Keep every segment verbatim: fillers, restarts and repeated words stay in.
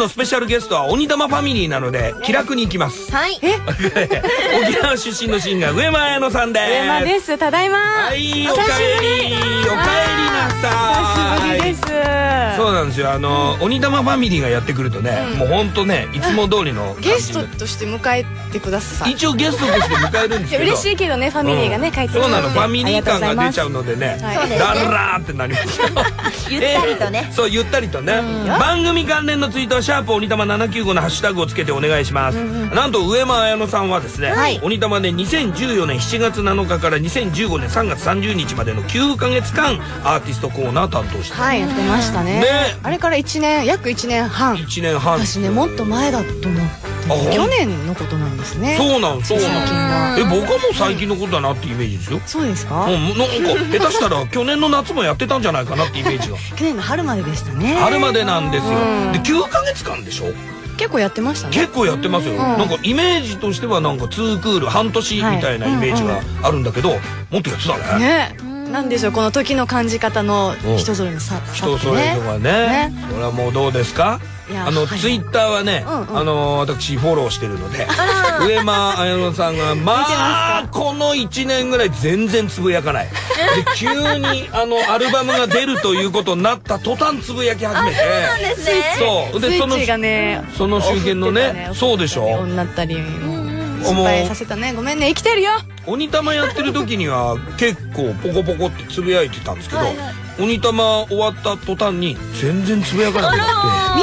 のスペシャルゲストは鬼玉ファミリーなので気楽に行きます。 はい。 沖縄出身のシンガー上間彩乃さんです。 上間です。ただいま。 はい、おかえり。おかえりなさい。 久しぶりです。 そうなんですよ。あの鬼玉ファミリーがやってくるとね、もう本当ね、いつも通りのゲストとして迎えてください。 一応ゲストとして迎えるんですけど。 嬉しいけどね、ファミリーがね帰ってくる。 そうなの、ファミリー感が出ちゃうのでね、ダラーってなります。 ゆったりとね。 そう、ゆったりとね。番組関連のツイートはシャープ鬼玉ななきゅうごのハッシュタグをつけてお願いします。なんと上間彩乃さんはですね、鬼玉でにせんじゅうよねんしちがつなのかからにせんじゅうごねんさんがつさんじゅうにちまでのきゅうかげつかんアーティストコーナー担当して、 はい、やってましたね。あれからいちねん、約いちねんはん。 いちねんはん。 私ね、もっと前だと思って。去年のことなんですね。 そうなん、そうなん。え、僕はもう最近のことだなってイメージですよ。 そうですか。 なんか下手したら去年の夏もやってたんじゃないかなってイメージが。 去年の春まででしたね。 春までなんですよ。できゅうかげつかんでしょ。 結構やってましたね。 結構やってますよ。なんかイメージとしてはなんかツークール半年みたいなイメージがあるんだけど、もっとやってたね。 ね。なんでしょう、この時の感じ方の人それの差。 人それぞれね。それはもうどうですか。あのツイッターはね、あの私フォローしてるので、上間彩乃さんがまあこのいちねんぐらい全然つぶやかない。で急にあのアルバムが出るということになった途端つぶやき始めて、そうでそのその周辺のね、そうでしょ。 女ったり失敗させたね。ごめんね、生きてるよ。 鬼玉やってる時には結構ポコポコってつぶやいてたんですけど、鬼玉終わった途端に全然つぶやかなくなって。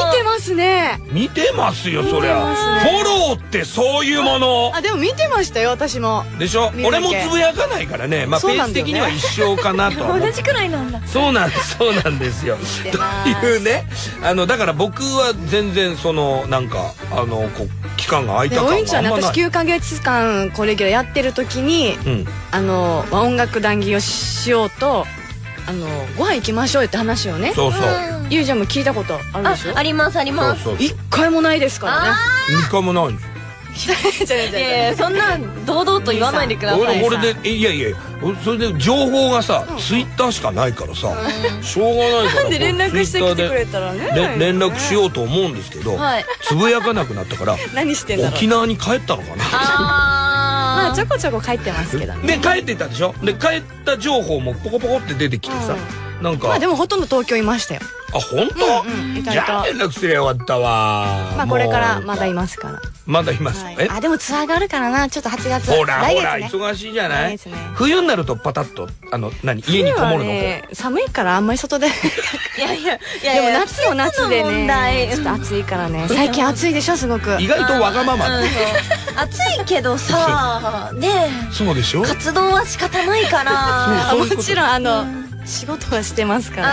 見てますね。 見てますよ、そりゃ。フォローってそういうもの。 あ、でも見てましたよ、私も。 でしょ。俺もつぶやかないからね、まあペース的には一緒かなと。 同じくらいなんだ。 そうなんです、そうなんですよ。というね、あのだから僕は全然そのなんかあのこう期間が空いた感があんまない。おいんちゃんね、 私きゅうかげつかんこれレギュラーやってる時に、あの音楽談義をしようと。あのご飯行きましょうよって話をね。 そうそう。 ゆうちゃんも聞いたことあるでしょ。 ありますあります。 一回もないですからね。 一回もないんです。 いやいや、そんな堂々と言わないでください。 これでいやいや、それで情報がさツイッターしかないからさ、しょうがないから。 なんで連絡してきてくれたらね。 連絡しようと思うんですけど、つぶやかなくなったから何してんだろう。 沖縄に帰ったのかな。 まあちょこちょこ帰ってますけどね。 で帰ってたでしょ。で帰った情報もポコポコって出てきてさ、なんか。 まあでもほとんど東京いましたよ。 あ、本当？じゃあ連絡すればよかったわ。 まあこれからまだいますから。 まだいます。 あ、でもツアーがあるからな。ちょっとはちがつ。 ほらほら忙しいじゃない。冬になるとパタッとあの何家にこもるの。 寒いからあんまり外で。いやいやでも夏も夏でね。ちょっと暑いからね。最近暑いでしょ、すごく。 意外とわがまま。 暑いけどさ、ね。 そうでしょ。 活動は仕方ないから。 もちろんあの。仕事はしてますから。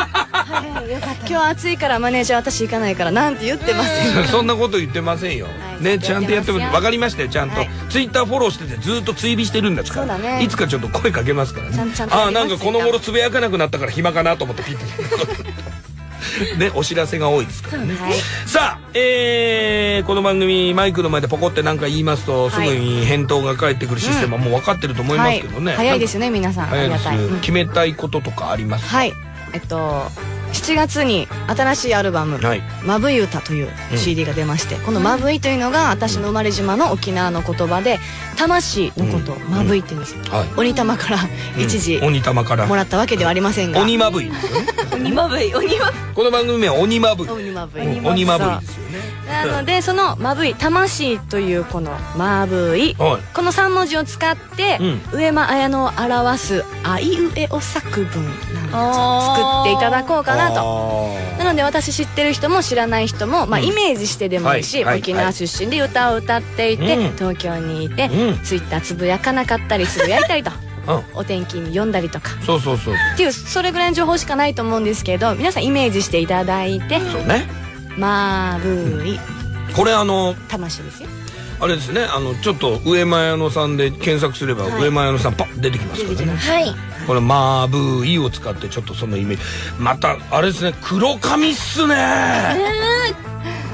今日暑いからマネージャー私行かないからなんて言ってません。 そんなこと言ってませんよ。ね、ちゃんとやってます。わかりましたよ、ちゃんと。ツイッターフォローしててずっと追尾してるんですから。いつかちょっと声かけますからね。ああ、なんかこの頃つぶやかなくなったから暇かなと思ってピッて。ね、お知らせが多いですからね。さあ、えー、この番組マイクの前でポコって何か言いますとすぐに返答が返ってくるシステムはもう分かってると思いますけどね。 早いですね、皆さん。 早いです。決めたいこととかありますか？ はい、えっとしちがつに新しいアルバム「まぶい歌」という シーディー が出まして、この「まぶい」というのが私の生まれ島の沖縄の言葉で魂のことを「まぶい」って言うんですよ。鬼玉から一時鬼玉からもらったわけではありませんが、 鬼まぶいですよね。 鬼まぶい、鬼まぶい。 この番組は鬼まぶい。 鬼まぶい。 鬼まぶいですよね。 なのでその「まぶい」魂というこの「まぶい」このさんもじを使って上間彩乃を表すあいうえお作文なん作っていただこうかなと。なので私知ってる人も知らない人もまあイメージしてでもいいし、沖縄出身で歌を歌っていて東京にいてツイッターつぶやかなかったりつぶやいたりと。お天気に読んだりとかそうそうそうっていうそれぐらいの情報しかないと思うんですけど、皆さんイメージしていただいて、 そうね、 まぶい、 これあの魂ですよ。 あれですね、あのちょっと上間彩乃さんで検索すれば上間彩乃さんパッ出てきますからね。 はい、 これまぶいを使ってちょっとそのイメージ、またあれですね、黒髪っすね。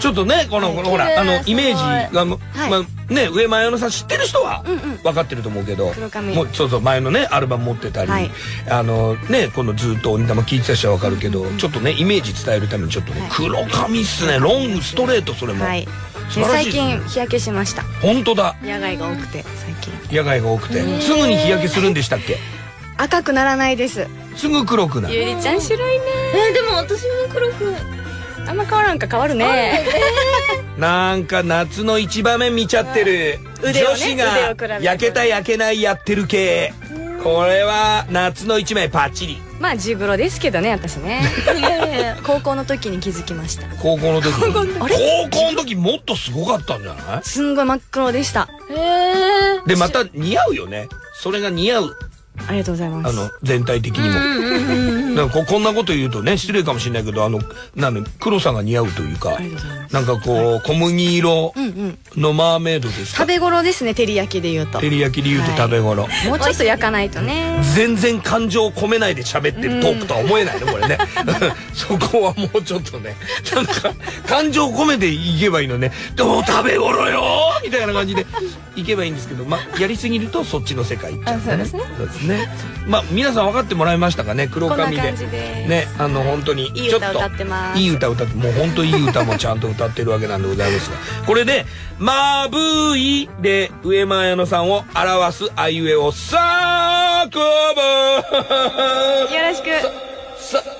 ちょっとねこのほらあのイメージがまあね上間彩乃さん知ってる人は分かってると思うけど、もうそうそう前のねアルバム持ってたりあのねこのずっと鬼玉聴いてた人は分かるけど、ちょっとねイメージ伝えるためにちょっとね黒髪っすね、ロングストレート、それも最近日焼けしました。 本当だ、 野外が多くて最近野外が多くてすぐに日焼けするんでしたっけ？ 赤くならないです。 すぐ黒くなる。 ゆりちゃん白いね。 えでも私も黒くあんま変わらんか変わるね。 なんか夏の一場面見ちゃってる女子が焼けた焼けないやってる系、これは夏の一枚パッチリ。 まあジグロですけどね私ね。高校の時に気づきました。 高校の時高校の時もっとすごかったんじゃない？ すんごい真っ黒でした。 へえ。 でまた似合うよね、それが似合う。 ありがとうございます。 あの全体的にもだからこんなこと言うとね失礼かもしれないけど、あのなん黒さが似合うというか、なんかこう小麦色のマーメイドですか。 食べ頃ですね、照り焼きで言うと。 照り焼きで言うと食べ頃。 もうちょっと焼かないとね。全然感情を込めないで喋ってるトークとは思えないねこれね。そこはもうちょっとね、なんか感情を込めていけばいいのね。でも食べ頃よみたいな感じでいけばいいんですけど、まあやりすぎるとそっちの世界行っちゃうんだね。そうですね。まあ皆さん分かってもらいましたかね、黒髪でね、あの本当にいい歌歌ってます。 いい歌歌って、もう本当いい歌もちゃんと歌ってるわけなんでございますが、これで「まぶい」で上間彩乃さんを表すあいうえお作文。よろしく。ささ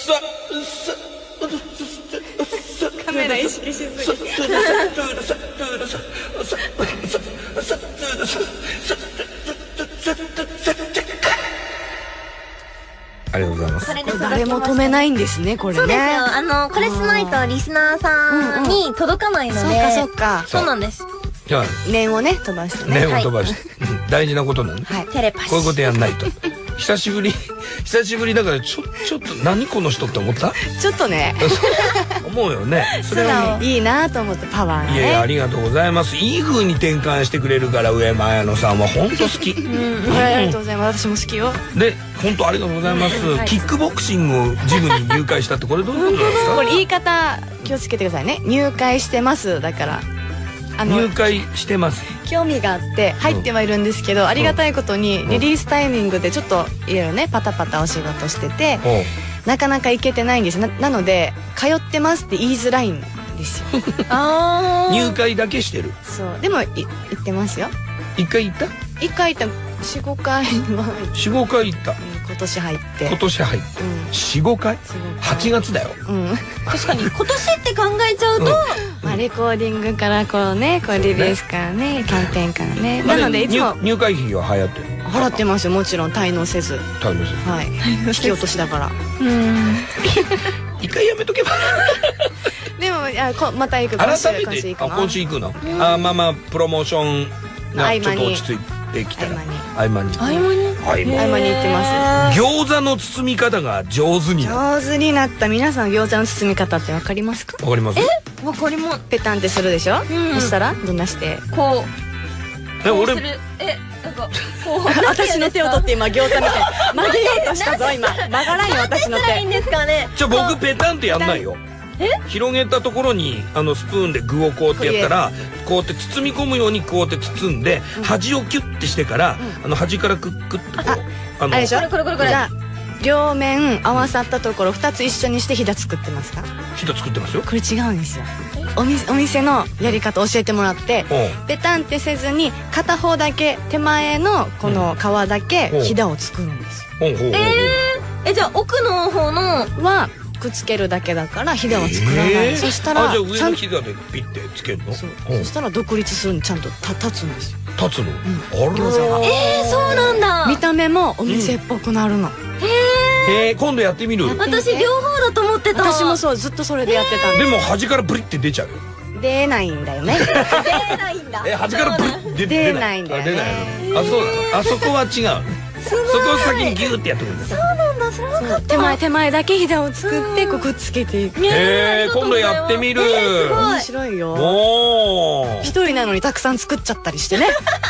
さカメラ意識しすぎ。 ありがとうございます。 誰も止めないんですねこれね。 そうですよ。あのこれしないとリスナーさんに届かないので。そうかそうか。 そうなんです。 念をね飛ばしてね。 念を飛ばして大事なことなんで。 テレパシー。 こういうことやんないと。久しぶり久しぶりだからちょちょっと何この人って思った？ ちょっとね。 思うよね。 それはいいなと思ってパワーがね。 いやありがとうございます。いい風に転換してくれるから上間彩乃さんは本当好き。 ありがとうございます。私も好きよ。 で本当ありがとうございます。キックボクシングジムに入会したってこれどういうことですか？ これ言い方気をつけてくださいね。入会してますだから。 入会してます。 興味があって入ってはいるんですけど、ありがたいことにリリースタイミングでちょっといろいろねパタパタお仕事しててなかなか行けてないんです。 な, なので通ってますって言いづらいんですよ。 あ入会だけしてる。 そうでもい行ってますよ。 一回行った？ 一回行った。四五回は四五回行った。 今年入って今年入って四五回はちがつだよ。 確かに今年って考えちゃうとレコーディングからこうねこうリリースからねキャンペーンからね。なのでいつも入会費は払ってる。 払ってますよもちろん滞納せず。 滞納せず。 はい引き落としだから。 一回やめとけば。 でもいやまた行く。 改めて今週行くの。あまあまあプロモーションがちょっと落ち着いてできたら合間に合間に合間に合間に行ってます。 餃子の包み方が上手に上手になった。皆さん餃子の包み方ってわかりますか？ わかります。 えわかります。 ペタンってするでしょ。そしたらどんなしてこうえ俺えなんかこう私の手を取って今餃子みたい曲げようとしたぞ今。曲がらんよ私の手。 いいんですかね。 じゃあ僕ペタンってやんないよ。広げたところにあのスプーンで具をこうやってやったらこうやって包み込むようにこうやって包んで端をキュッてしてからあの端からクックッとこうあれでしょ。 これこれこれ。 じゃあ両面合わさったところふたつ一緒にしてひだ作ってますか？ ひだ作ってますよ。 これ違うんですよ。お店お店のやり方教えてもらってペタンってせずに片方だけ手前のこの皮だけひだを作るんですよ。 ええじゃあ奥の方のはくっつけるだけだからひだは作らない。そしたらじゃあ上のひだでピッてつけるの？そしたら独立するのちゃんと立つんですよ。 立つの？ 餃子が。 えーそうなんだ。 見た目もお店っぽくなるの。 へえ今度やってみる。 私両方だと思ってた。 私もそうずっとそれでやってたんで。 でも端からブリって出ちゃうよ。 出ないんだよね。 出ないんだ。 え端からブリって出ないんだよね。 あそうなの。あそこは違う。そこを先にギューってやってくるんだ。 そうなんだ。知らなかった。 手前手前だけひだを作ってこうくっつけていく。 へえ今度やってみる。 面白いよ。一人なのにたくさん作っちゃったりしてね。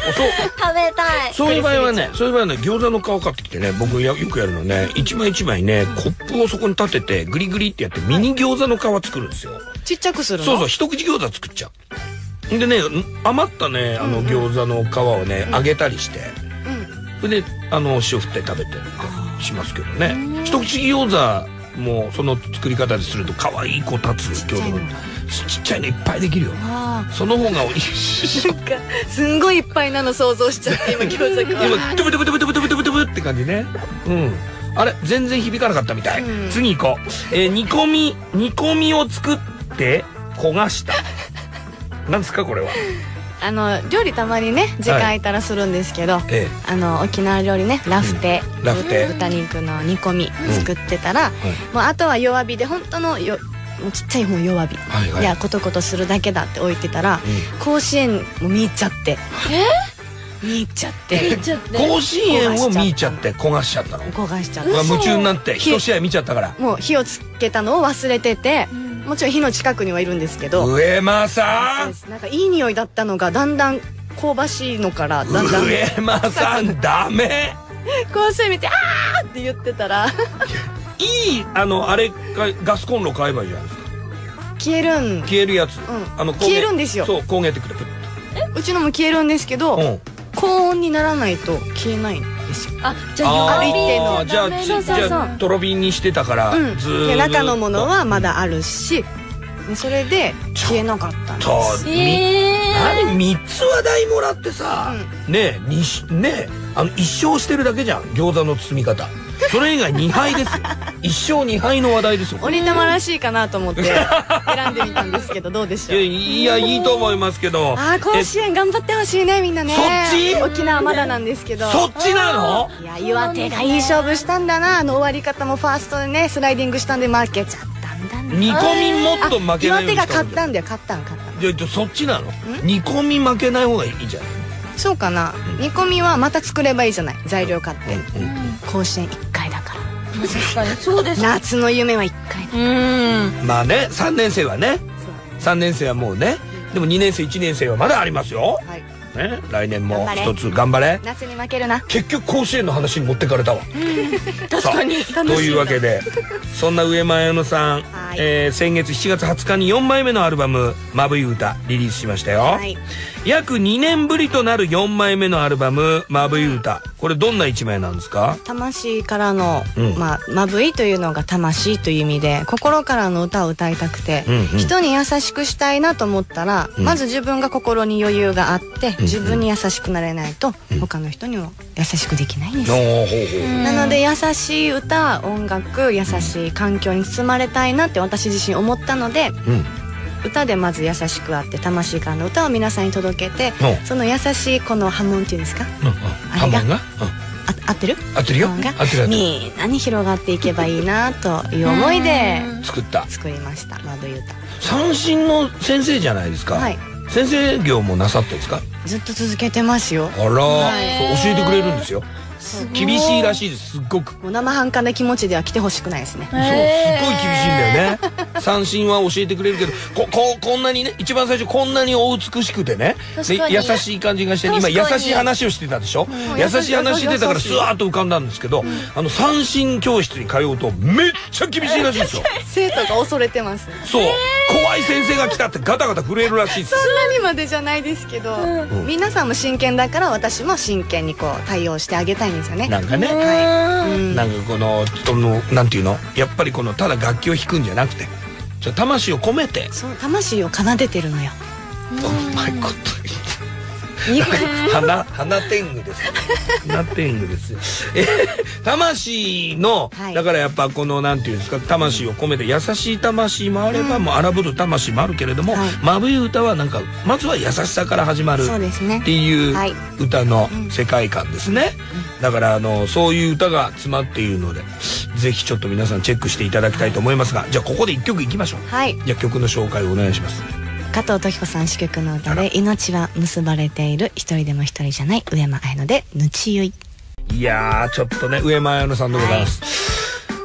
そう食べたい。 そういう場合はね、そういう場合はね、餃子の皮買ってきてね、僕やよくやるのね、一枚一枚ね、コップをそこに立ててグリグリってやってミニ餃子の皮作るんですよ。 ちっちゃくするの？ そうそう、一口餃子作っちゃう。でね、余ったね、あの餃子の皮をね、揚げたりして、それであの塩振って食べてってしますけどね。一口餃子もうその作り方ですると可愛い子立つ餃子のちっちゃいのいっぱいできるよ。その方が美味しい。 なんかすんごいいっぱいなの想像しちゃって今餃子が今ドブドブドブドブドブドブドブって感じね。うん。あれ全然響かなかったみたい。次行こう。え煮込み煮込みを作って焦がした。なんですかこれは。 あの料理たまにね時間空いたらするんですけど、あの沖縄料理ねラフテー、ラフテー豚肉の煮込み作ってたら、もうあとは弱火で本当のよもうちっちゃい方弱火、いやコトコトするだけだって置いてたら、甲子園も見入っちゃって、見入っちゃって甲子園を見入っちゃって焦がしちゃったの。 焦がしちゃって夢中になって一試合見ちゃったから、 もう火をつけたのを忘れてて。もちろん火の近くにはいるんですけど、 上間さんなんかいい匂いだったのがだんだん香ばしいのからだんだん上間さんダメ。 香水見て「あー!」って言ってたらいいあのあれかガスコンロ買えばいいじゃないですか。 消えるん消えるやつ、 あの消えるんですよ。 そう焦げてくれる。 うちのも消えるんですけど、高温にならないと消えないんですよ。 あ、じゃあある一定のじゃあじゃあとろ火にしてたからずーっと中のものはまだあるし、それで消えなかったんです。 何みっつ話題もらってさ、ねえにねえあの一生してるだけじゃん餃子の包み方。それ以外にはいですよ。一生にはいの話題ですよ。 鬼玉らしいかなと思って選んでみたんですけどどうでしょう。 いやいいと思いますけど。 あ、甲子園頑張ってほしいねみんなね。 そっち？ 沖縄まだなんですけど。 そっちなの？ いや岩手がいい勝負したんだな。あの終わり方もファーストでねスライディングしたんで負けちゃったんだな。 煮込みもっと負けないようにした。 岩手が勝ったんだよ。勝ったん勝ったん。 じゃあそっちなの？煮込み負けない方がいいじゃない。 そうかな。煮込みはまた作ればいいじゃない。材料買って。甲子園いっかいだから。 確かにそうです。 夏の夢はいっかいだ。 うん。 まあねさんねん生はねさんねん生はもうね、でもにねん生いちねん生はまだありますよ。ね、来年も一つ頑張れ。 夏に負けるな。 結局甲子園の話に持ってかれたわ。 確かに。 というわけでそんな上間彩乃さん、えー、先月しちがつはつかによんまいめのアルバム「まぶい歌」リリースしましたよ。はい、約にねんぶりとなるよんまいめのアルバム「まぶい歌」、これどんないちまいなんですか？ 魂からの、うん、まあまぶいというのが魂という意味で心からの歌を歌いたくて、うんうん、人に優しくしたいなと思ったら、うん、まず自分が心に余裕があって、うん、自分に優しくなれないと、うん、他の人にも優しくできないんです。うん、なので優しい歌音楽優しい環境に包まれたいなって私自身思ったので、うん、歌でまず優しくあって魂からの歌を皆さんに届けて、その優しいこの波紋っていうんですか、 波紋が合ってる？ 合ってるよ。 みんなに広がっていけばいいなという思いで作った作りましたまぶい歌。 三線の先生じゃないですか。はい。先生業もなさってんですか？ ずっと続けてますよ。 あら、そう教えてくれるんですよ。厳しいらしいです。すっごくもう生半可な気持ちでは来てほしくないですね。 そう、すっごい厳しいんだよね。三振は教えてくれるけど、こここんなにね、一番最初こんなにお美しくてね、で優しい感じがして、今優しい話をしてたでしょ。優しい話してたからスワーッと浮かんだんですけど、あの三振教室に通うとめっちゃ厳しいらしいですよ。 生徒が恐れてます。 そう、怖い先生が来たってガタガタ震えるらしいです。 そんなにまでじゃないですけど、皆さんも真剣だから私も真剣にこう対応してあげたいんですよね。 なんかね、はい、うん、なんかこのそのなんていうの、やっぱりこのただ楽器を弾くんじゃなくて、じゃ魂を込めて、 そう魂を奏でてるのよ。 うまいこと言って花花天狗ですよ。花天狗ですよ。え魂の、はい、だからやっぱこのなんていうんですか、魂を込めて優しい魂もあれば、うん、もう荒ぶる魂もあるけれども、はい、まぶい歌はなんかまずは優しさから始まるっていう歌の世界観ですね。だからあのそういう歌が詰まっているので、ぜひちょっと皆さんチェックしていただきたいと思いますが、じゃあここで一曲いきましょう。はい。じゃあ曲の紹介をお願いします。 加藤登紀子さん詞曲の歌で、命は結ばれている一人でも一人じゃない上間彩乃でぬちゆい。 いやーちょっとね、上間彩乃さんでございます。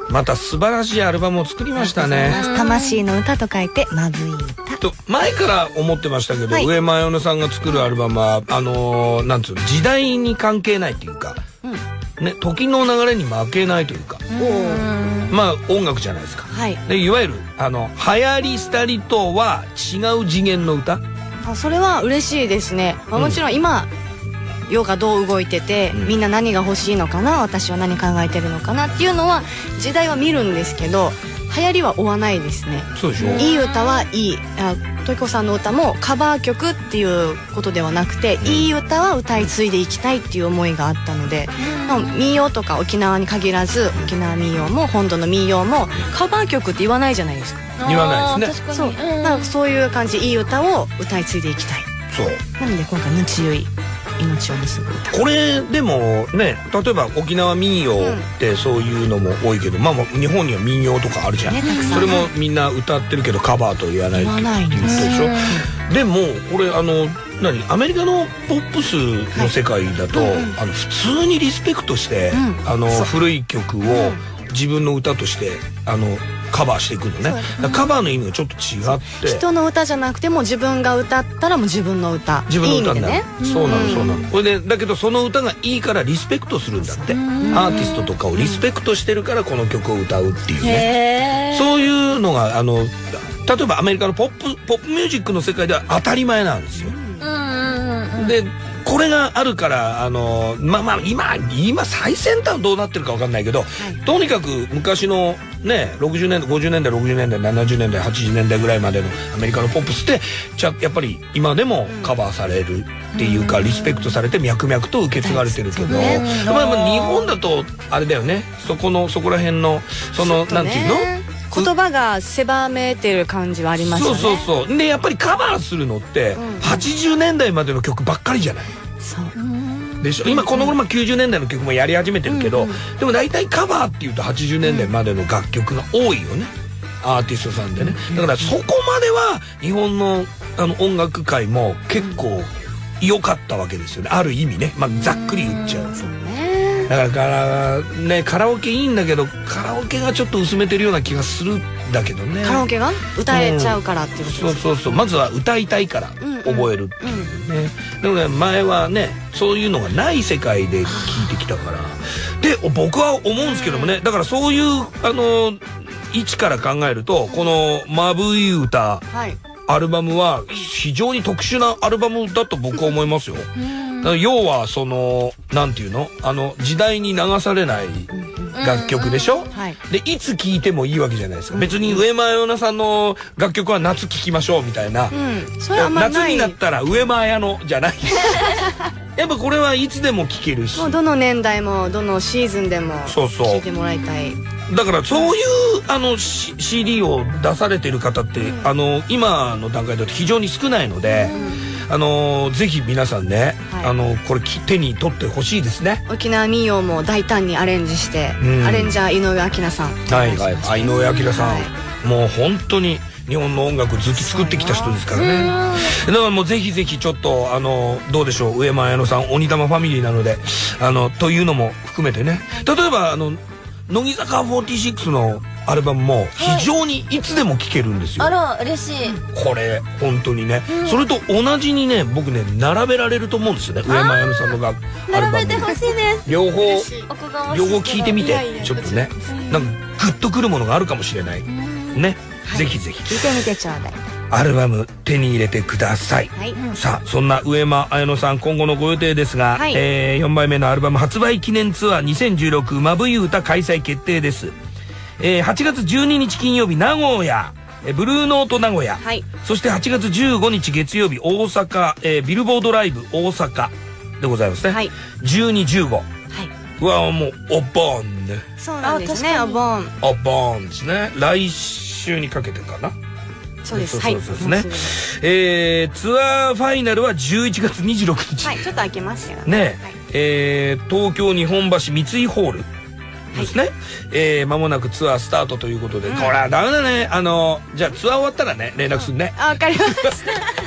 また素晴らしいアルバムを作りましたね。 魂の歌と書いてまぶい歌と前から思ってましたけど、はい、上間彩音さんが作るアルバムはあのー、なんつうの時代に関係ないっていうか、うん、ね、時の流れに負けないというか、うん、まあ音楽じゃないですか、はい、でいわゆるあの流行り廃りとは違う次元の歌。 あ、それは嬉しいですね、まあ、もちろん今、うん、世がどう動いてて、うん、みんな何が欲しいのかな、私は何考えてるのかなっていうのは時代は見るんですけど、流行りは追わないですね。 そうでしょ。 いい歌はいい、あ、トキコさんの歌もカバー曲っていうことではなくて、うん、いい歌は歌い継いでいきたいっていう思いがあったので、うん、まあ、民謡とか沖縄に限らず沖縄民謡も本土の民謡もカバー曲って言わないじゃないですか。 言わないですね。 そう、だからそういう感じ、いい歌を歌い継いでいきたい。 そうなので今回「ぬちゆい命を結ぶ歌」、 これでもね、例えば沖縄民謡ってそういうのも多いけど、うん、まあ日本には民謡とかあるじゃん、ね、それもみんな歌ってるけどカバーと言わないっていうことでしょ。でもこれあの何アメリカのポップスの世界だと、はい、あの普通にリスペクトして、うん、あの古い曲を自分の歌としてあのカバーしていくのね。カバーの意味がちょっと違って、 人の歌じゃなくても自分が歌ったらもう自分の歌、 自分の歌になる。そうなのそうなの。これでだけどその歌がいいからリスペクトするんだって。アーティストとかをリスペクトしてるからこの曲を歌うっていうね。そういうのがあの例えばアメリカのポップポップミュージックの世界では当たり前なんですよ。でこれがあるからあのまあまあ今今最先端どうなってるか分かんないけど、はい、とにかく昔のねろくじゅうねんだいごじゅうねんだいろくじゅうねんだいななじゅうねんだいはちじゅうねんだいぐらいまでのアメリカのポップスってちゃやっぱり今でもカバーされるっていうか、うん、リスペクトされて脈々と受け継がれてるけど、うん、まあまあ日本だとあれだよね、そこのそこら辺のそのなんていうの言葉が狭めてる感じはありますよね。 そうそうそう。でやっぱりカバーするのって、うん、はちじゅうねんだいまでの曲ばっかりじゃない。そうでしょ。今この頃きゅうじゅうねんだいの曲もやり始めてるけど、うんうん、でも大体カバーっていうとはちじゅうねんだいまでの楽曲が多いよね、アーティストさんでね。だからそこまでは日本のあの音楽界も結構良かったわけですよね、ある意味ね。まあざっくり言っちゃう。だからね、カラオケいいんだけどカラオケがちょっと薄めてるような気がするんだけどね。 カラオケが歌えちゃうからっていうことですか。 うん、そうそうそう。まずは歌いたいから覚えるっていうね。でもね、前はねそういうのがない世界で聞いてきたからで僕は思うんですけどもね、だからそういうあの位置から考えるとこの「まぶい歌」はい、アルバムは非常に特殊なアルバムだと僕は思いますよ。要はそのなんていうのあの時代に流されない楽曲でしょ。でいつ聴いてもいいわけじゃないですか。別に上間彩音さんの楽曲は夏聴きましょうみたいな、うん、夏になったら上間彩音じゃないやっぱこれはいつでも聴けるし、 もうどの年代もどのシーズンでも聴いてもらいたい。 だからそういうあの シーディー を出されてる方って、うん、あの今の段階だと非常に少ないので、うん、あのぜひ皆さんね、はい、あのこれ手に取ってほしいですね。 沖縄民謡も大胆にアレンジして、うん、アレンジャー井上明さん、 はいはい、井上明さん、はい、もう本当に日本の音楽ずっと作ってきた人ですからね。だからもうぜひぜひちょっとあのどうでしょう、上間彩音さん鬼玉ファミリーなのであのというのも含めてね、例えばあの乃木坂フォーティーシックスのアルバムも非常にいつでも聴けるんですよ。 あら嬉しい。 これ本当にね、うん、それと同じにね僕ね並べられると思うんですよね、上間彩音さんのがアルバム並べてほしいです。 両方両方聴いてみてちょっとね、なんかグッとくるものがあるかもしれないね、はい、ぜひぜひ聴いてみてちょうだい。 アルバム手に入れてください、はい、さあそんな上間彩音さん今後のご予定ですが、はい、えー、よんまいめのアルバム発売記念ツアーにせんじゅうろくまぶい歌開催決定です、えー、はちがつじゅうににち金曜日名古屋、えー、ブルーノート名古屋、はい、そしてはちがつじゅうごにち月曜日大阪、えー、ビルボードライブ大阪でございますね、はい、じゅうに、じゅうご、はい、うわもうお盆ね。 そうなんですね、お盆お盆ですね。来週にかけてかな。 そうです。 そうですね。えー、ツアーファイナルはじゅういちがつにじゅうろくにち。 はい、ちょっと空けますよね。 ね、はい、えー、東京日本橋三井ホールですね。えー、間もなくツアースタートということで、これはダメだね。あのじゃあツアー終わったらね連絡するね。 あ、わかりました。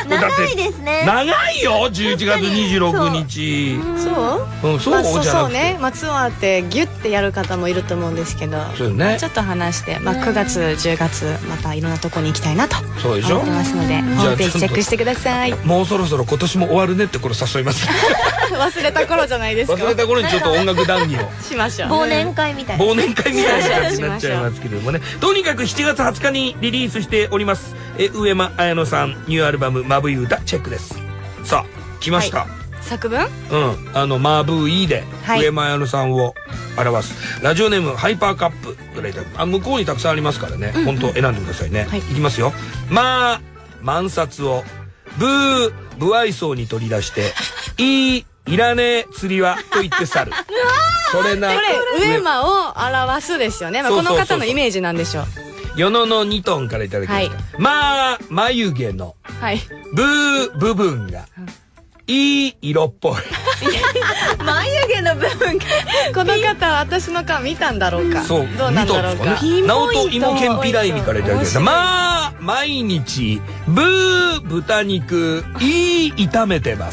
長いですね。 長いよ、じゅういちがつにじゅうろくにち。 そう？ うん、そうじゃなくて。 そうね。まあツアーってギュッてやる方もいると思うんですけど、 そうね。 ちょっと話して、まあくがつじゅうがつまたいろんなとこに行きたいなと思ってますので、ホームページチェックしてください。 もうそろそろ今年も終わるねって頃誘います。 忘れた頃じゃないですか。 忘れた頃にちょっと音楽談義をしましょう。 忘年会みたいな。 忘年会みたいな感じになっちゃいますけれどもね。とにかくしちがつはつかにリリースしております。え上間彩乃さんニューアルバム「まぶい歌」チェックです。さあ来ました。はい、 作文？ うん、あのまぶいで上間彩乃さんを表す、ラジオネームハイパーカップぐらいだ。あ、向こうにたくさんありますからね。本当選んでくださいね。はい、いきますよ。まあ万札をブー不愛想に取り出していいいらねえ釣りはと言って去る。それな。 これ上間を表すですよね。まあこの方のイメージなんでしょう。 与野のにトンからいただきました。はい、まあ眉毛のブー部分がいい色っぽい。 眉毛の部分が。 この方は私の顔見たんだろうか。 そう、 どうなんだろうか。 直人芋けんぴらいみからいただきました。まあ毎日ブー豚肉いい炒めてます。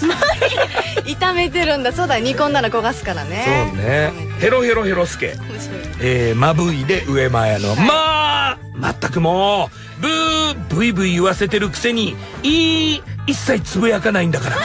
炒めてるんだ。そうだ、煮込んだら焦がすからね。 そうね。ヘロヘロヘロスケ。えー、まぶいで上間彩乃。まあまったくもうブーブイブイ言わせてるくせにいい一切つぶやかないんだから。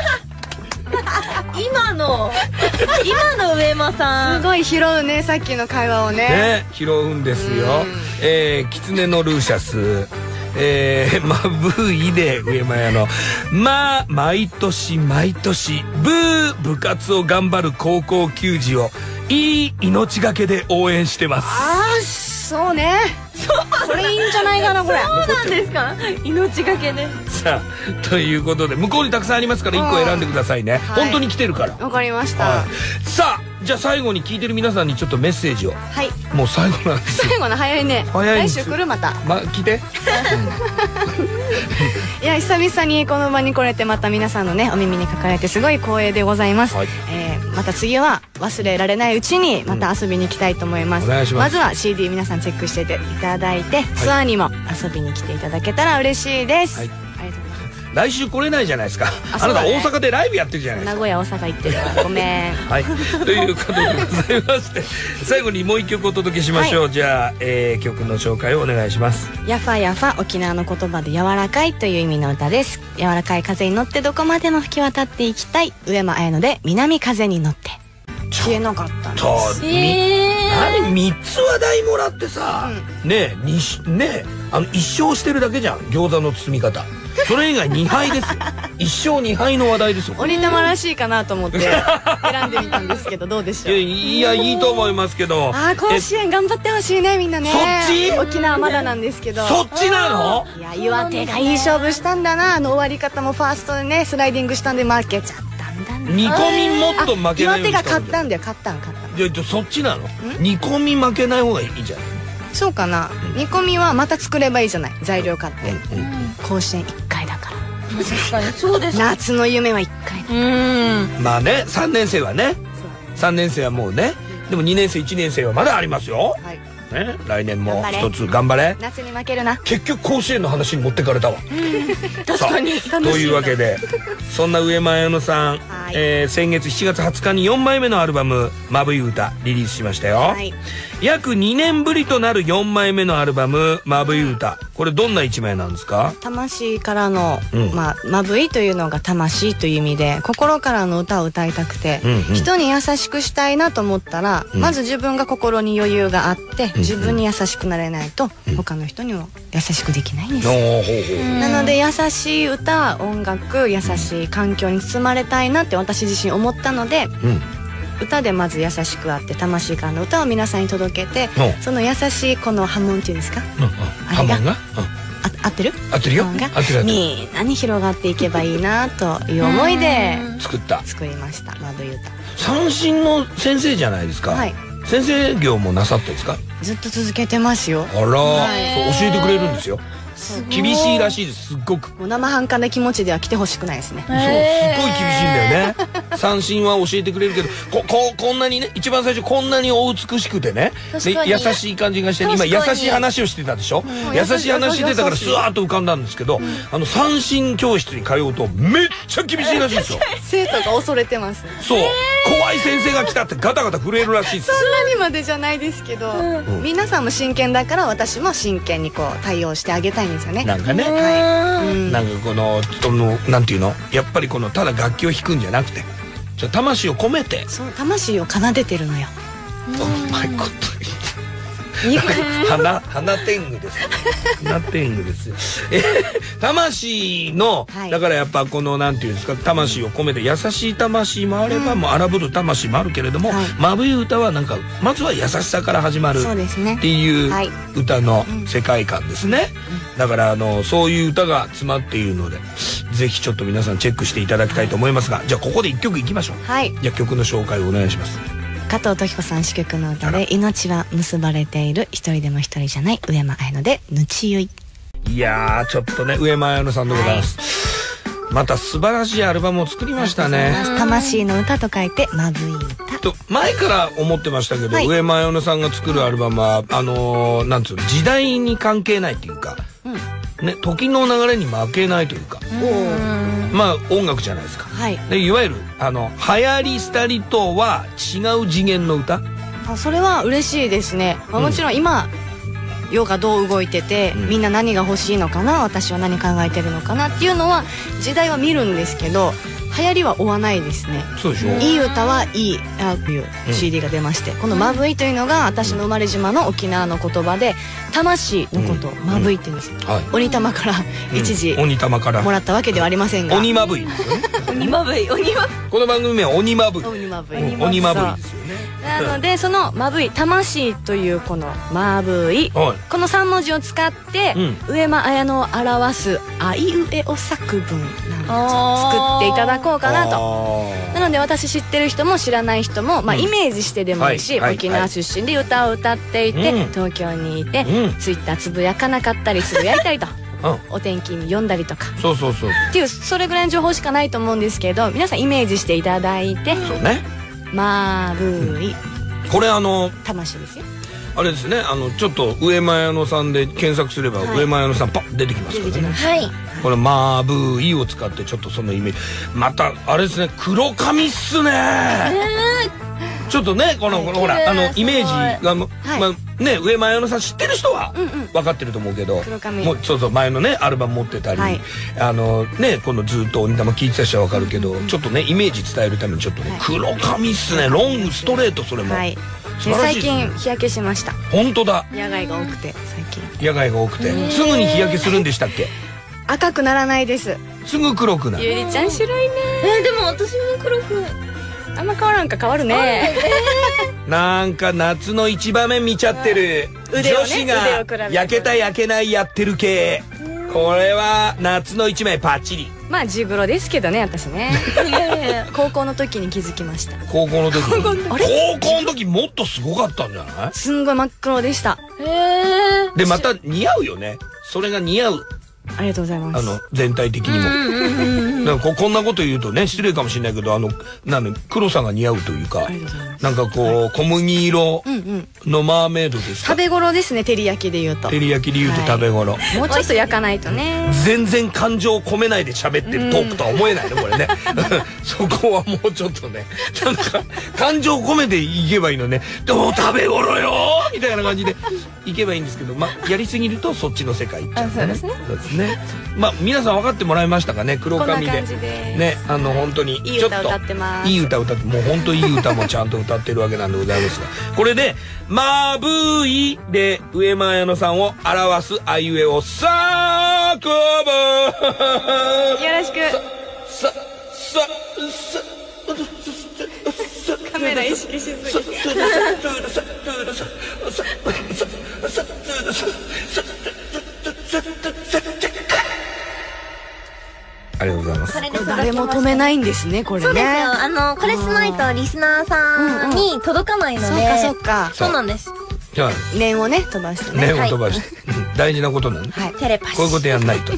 今の今の上間さんすごい拾うね、さっきの会話をね。 ね、拾うんですよ。えー、狐のルーシャス。えー、まぶいで上間彩乃。まあ毎年毎年ブー部活を頑張る高校球児をいい命がけで応援してます。 ああ、そうね。これいいんじゃないかな、これ。 そうなんですか。命がけで。 さあということで向こうにたくさんありますからいっこ選んでくださいね。本当に来てるから。 わかりました。 さあじゃあ最後に聞いてる皆さんにちょっとメッセージを。 はい。 もう最後なんですよ。 最後の早いね。 早い。 来週来るまた。 ま聞いて。 いや久々にこの場に来れてまた皆さんのねお耳にかかれてすごい光栄でございます。えまた次は忘れられないうちにまた遊びに行きたいと思います。まずは シーディー 皆さんチェックしていただいてツアーにも遊びに来ていただけたら嬉しいです。ありがとうございます。 来週来れないじゃないですか。あなた大阪でライブやってるじゃないですか。 名古屋大阪行ってるからごめん。 はい、ということでございまして最後にもう一曲お届けしましょう。はい、じゃあ、えー、曲の紹介をお願いします。 ヤファヤファ、沖縄の言葉で柔らかいという意味の歌です。柔らかい風に乗ってどこまでも吹き渡っていきたい上間彩乃で南風に乗って。消えなかったんです。 えー、何みっつ話題もらってさ、うん、ねえにねえあの一生してるだけじゃん餃子の包み方。それ以外にはいですよ。一生にはいの話題ですよ。 鬼玉らしいかなと思って選んでみたんですけどどうでしょう。 いやいいと思いますけど。 ああ甲子園頑張ってほしいねみんなね。 そっち？ 沖縄まだなんですけど。 そっちなの？ いや岩手がいい勝負したんだな。あの終わり方もファーストでねスライディングしたんで負けちゃったんだね。 煮込みもっと負けないようにしたんだ。岩手が勝ったんだよ勝ったん勝ったん。 じゃあそっちなの？煮込み負けない方がいいんじゃない？ そうかな。煮込みはまた作ればいいじゃない材料買って。甲子園いっかいだから。 確かにそうです。 夏の夢はいっかい。 うん。 まあねさんねん生はねさんねん生はもうねでもにねん生いちねん生はまだありますよ。はい。ね来年も一つ頑張れ。 夏に負けるな。 結局甲子園の話に持ってかれたわ。 確かに。 というわけでそんな上間彩乃さん、えー、先月しちがつはつかによんまいめのアルバム「まぶい歌」リリースしましたよ。はい、約にねんぶりとなるよんまいめのアルバム「まぶい歌」これどんないちまいなんですか？ 魂からの、うんまあ、まぶいというのが魂という意味で心からの歌を歌いたくて、うんうん、人に優しくしたいなと思ったら、うん、まず自分が心に余裕があって、うん、自分に優しくなれないと、うん、他の人にも優しくできないんです、うん、なので優しい歌音楽優しい環境に包まれたいなって私自身思ったので、うん歌でまず優しくあって魂からの歌を皆さんに届けてその優しいこの波紋っていうんですか、うんうん、あれが、うん、あ合ってる合ってるよがみんなに広がっていけばいいなという思いで作った作りましたまぶい歌。 三線の先生じゃないですか。はい先生業もなさってんですか？ ずっと続けてますよ。 あら、はい、そう教えてくれるんですよ。厳しいらしいですすっごく。 もう生半可な気持ちでは来てほしくないですね。 そうすっごい厳しいんだよね。 三振は教えてくれるけど、こここんなにね、一番最初こんなにお美しくてね、で優しい感じがして、今優しい話をしてたでしょ。優しい話してたからスワーッと浮かんだんですけど、あの三振教室に通うとめっちゃ厳しいらしいですよ。 生徒が恐れてます。 そう、怖い先生が来たってガタガタ震えるらしいです。 そんなにまでじゃないですけど、皆さんも真剣だから私も真剣にこう対応してあげたいんですよね。 なんかね、なんかこのそのなんていうの、やっぱりこのただ楽器を弾くんじゃなくて、じゃ魂を込めて、 そう、魂を奏でてるのよ。 うまいこと言って、花花天狗です。花天狗ですよ。え、魂の、だからやっぱこのなんていうんですか、魂を込めて優しい魂もあれば、もう荒ぶる魂もあるけれども、まぶい歌はなんかまずは優しさから始まるっていう歌の世界観ですね。だからあのそういう歌が詰まっているので、ぜひちょっと皆さんチェックしていただきたいと思いますが、じゃあここで一曲いきましょう。はい。じゃあ曲の紹介をお願いします。 加藤登紀子さん詞曲の歌で、命は結ばれている、一人でも一人じゃない、上間彩乃でぬちゆい。 いやー、ちょっとね、上間彩乃さんでございます。はい、また素晴らしいアルバムを作りましたね。 魂の歌と書いてまぶい歌と前から思ってましたけど、はい、上間彩乃さんが作るアルバムはあのー、なんつうの、時代に関係ないっていうか、うん、ね、時の流れに負けないというか、まあ音楽じゃないですか。はい、でいわゆるあの流行り廃りとは違う次元の歌。 あ、それは嬉しいですね。まあ、もちろん今、うん、世がどう動いてて、うん、みんな何が欲しいのかな、私は何考えてるのかなっていうのは時代は見るんですけど、流行りは追わないですね。 そうでしょ。 いい歌はいいあという シーディー が出まして、うん、この「まぶい」というのが私の生まれ島の沖縄の言葉で魂のことを「まぶい」って言うんですよ。はい、鬼玉から一時鬼玉からもらったわけではありませんが、 鬼まぶいですよね。 鬼まぶい、鬼まぶい。 この番組は鬼まぶい。 鬼まぶい。 鬼まぶいですよね。 なのでその「まぶい」魂というこの「まぶい」このさん文字を使って上間彩乃を表すあいうえお作文なん作っていただこうかなと。なので私知ってる人も知らない人も、まあ、イメージしてでもいいし、沖縄出身で歌を歌っていて、東京にいて、ツイッターつぶやかなかったりつぶやいたりと。お天気に読んだりとか、 そうそうそうっていうそれぐらいの情報しかないと思うんですけど、皆さんイメージしていただいて、 そうね、 まぶい、 これあの魂ですよ。 あれですね、あのちょっと上間彩乃さんで検索すれば、上間彩乃さんパッ出てきますからね。 はい。 これ「まぶい」を使ってちょっとそのイメージ、またあれですね、黒髪っすね。ちょっとね、このほらあのイメージがまあね、上間彩乃さん知ってる人は分かってると思うけど、もうそうそう前のねアルバム持ってたり、あのねこのずっと鬼玉聴いてた人は分かるけど、ちょっとねイメージ伝えるためにちょっとね黒髪っすね、ロングストレート、それも最近日焼けしました。 本当だ。 野外が多くて最近。 野外が多くてすぐに日焼けするんでしたっけ？ 赤くならないです。 すぐ黒くなる。 ゆりちゃん白いね。 え、でも私も黒くあんま変わらんか。変わるね。 なんか夏の一場面見ちゃってる女子が焼けた焼けないやってる系。これは夏の一枚パッチリ。 まあジグロですけどね、私ね。高校の時に気づきました。 高校の時に高校の時もっとすごかったんじゃない？ すんごい真っ黒でした。 へえ。 でまた似合うよね、それが似合う。 ありがとうございます。 あの全体的にもなんか こ, こんなこと言うとね失礼かもしれないけど、あのなん黒さが似合うというか、なんかこう、はい、小麦色のマーメイドですか。 食べ頃ですね、照り焼きで言うと。 照り焼きで言うと食べ頃、はい、 もうちょっと焼かないとね。 全然感情を込めないで喋ってるトークとは思えないね、これね。そこはもうちょっとね、なんか感情を込めていけばいいのね。でも食べ頃よみたいな感じでいけばいいんですけど、まあやりすぎるとそっちの世界行っちゃうんだね。そうですね。まあ皆さん分かってもらいましたかね、黒髪でね、あの本当にちょっといい歌歌って、もう本当いい歌もちゃんと歌ってるわけなんでございますが、これで「まぶい」で上間彩乃さんを表すあいうえお作文。 よろしく。 さささカメラ意識しすぎ。 ありがとうございます。 これ誰も止めないんですね、これね。 そうですよ。あのこれしないとリスナーさんに届かないので。 そうかそうか。 そうなんです。 じゃあ念をね飛ばしてね。 念を飛ばして大事なことなんで。 テレパシー。 こういうことやんないと。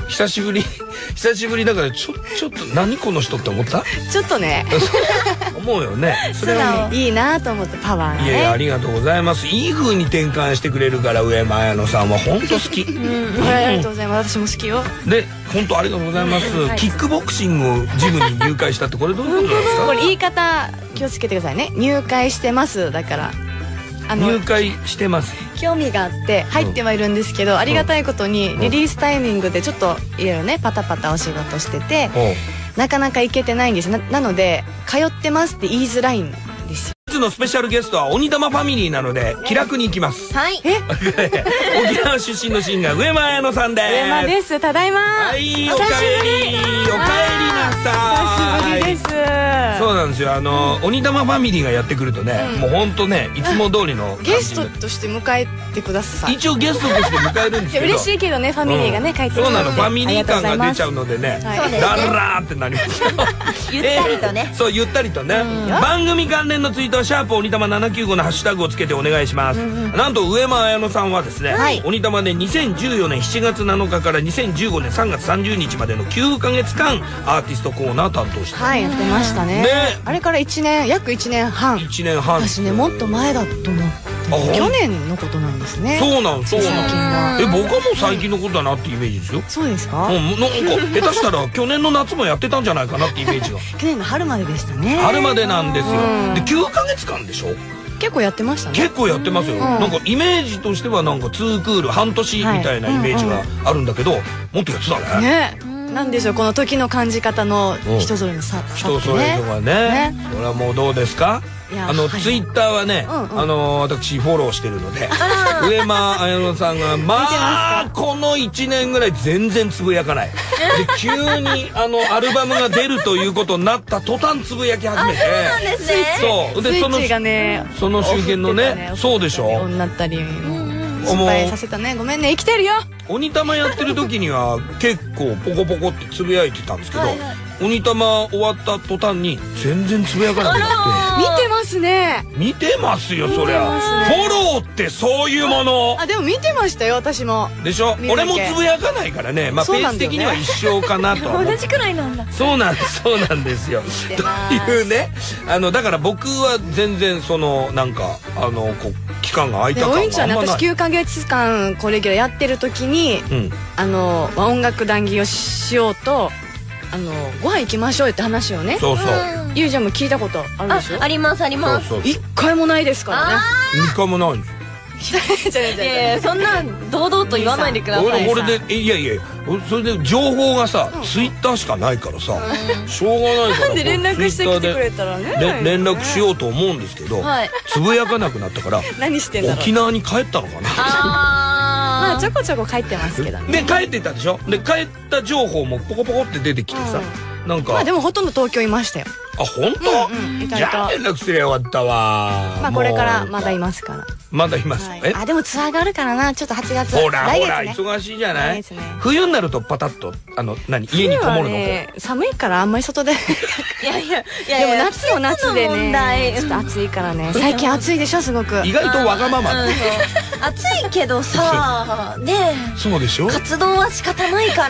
久しぶり久しぶりだからちょちょっと何この人って思った？ ちょっとね思うよね。それは、 ね、いいなと思ってパワーがね。 いやいやありがとうございます。いい風に転換してくれるから上間彩乃さんは本当好き。 うん、ありがとうございます。私も好きよ。 で本当ありがとうございます。はい、キックボクシングジムに入会したってこれどういうことなんですか？ これ言い方気をつけてくださいね。入会してますだから。 あの入会してます。 興味があって入ってはいるんですけど、うん、ありがたいことにリリースタイミングでちょっといろいろねパタパタお仕事してて、うん、なかなか行けてないんです。 な, なので通ってますって言いづらいんですよ。 本日のスペシャルゲストは鬼玉ファミリーなので気楽に行きます。 はい。 え沖縄出身のシンガー上間彩乃さんです。 上間です。ただいま。 はい、おかえり。おかえりなさい。 久しぶりです。 そうなんですよ。あの鬼玉ファミリーがやってくるとね、もう本当ねいつも通りのゲストとして迎えてください。 一応ゲストとして迎えるんですけど嬉しいけどねファミリーがね帰ってくる。 そうなの、ファミリー感が出ちゃうのでねララーってなりますよ。 ゆったりとね。 そうゆったりとね。番組関連のツイートはシャープ鬼玉ななきゅうごのハッシュタグをつけてお願いします。なんと上間彩乃さんはですね鬼玉でにせんじゅうよねんしちがつなのかからにせんじゅうごねんさんがつさんじゅうにちまでのきゅうかげつかんアーティストコーナー担当してはいやってましたね。あれからいちねん約いちねんはん。 いちねんはん。 私ねもっと前だと思って去年のことなんですね。 そうなんそうなん。え僕はもう最近のことだなってイメージですよ。 そうですか？ なんか下手したら去年の夏もやってたんじゃないかなってイメージが。 去年の春まででしたね。 春までなんですよ。できゅうかげつかんでしょ。 結構やってましたね。 結構やってますよ。なんかイメージとしてはなんかツークール半年みたいなイメージがあるんだけどもっとやってたね。 ね。なんでしょうこの時の感じ方の人ぞれの差人それぞれね。それはもうどうですか？あのツイッターはねあの私フォローしてるので上間彩乃さんがまあこのいちねんぐらい全然つぶやかない。で急にあのアルバムが出るということになった途端つぶやき始めて。 そうなんですね。 そうでそのその周辺のねそうでしょ。 なったり失敗させたね。ごめんね生きてるよ。 鬼玉やってる時には結構ポコポコってつぶやいてたんですけど鬼玉終わった途端に全然つぶやかなくなって。 見てますね。 見てますよそりゃ。フォローってそういうもの。 あでも見てましたよ私も。 でしょ。俺もつぶやかないからね。まあペース的には一緒かなと。 同じくらいなんだ。 そうなんですそうなんですよ。というねあのだから僕は全然そのなんかあのこう期間が空いた感があんまない。おいちゃんね私きゅうかげつかんこれレギュラーやってる時にあの音楽談義をしようとあのご飯行きましょうって話をね。 そうそう。 ゆうちゃんも聞いたことあるでしょ。 ありますあります。 一回もないですからね。 一回もないんです。 いやいやそんな堂々と言わないでください。 俺でいやいやそれで情報がさツイッターしかないからさしょうがないから。 なんで連絡してきてくれたらね。 連絡しようと思うんですけどつぶやかなくなったから何してんだろう。 沖縄に帰ったのかな。 まあちょこちょこ帰ってますけどね。 で帰ってたでしょ。で帰った情報もポコポコって出てきてさなんか。 まあでもほとんど東京いましたよ。 あ本当？じゃあ連絡すればよかったわ。 まあこれからまだいますから。 まだいます。 あでもツアーがあるからなちょっとはちがつ。 ほらほら忙しいじゃない。冬になるとパタッとあの何家にこもるの。 寒いからあんまり外で。いやいやでも夏も夏でねちょっと暑いからね。最近暑いでしょすごく。 意外とわがまま。 暑いけどさね。 そうでしょ。 活動は仕方ないから。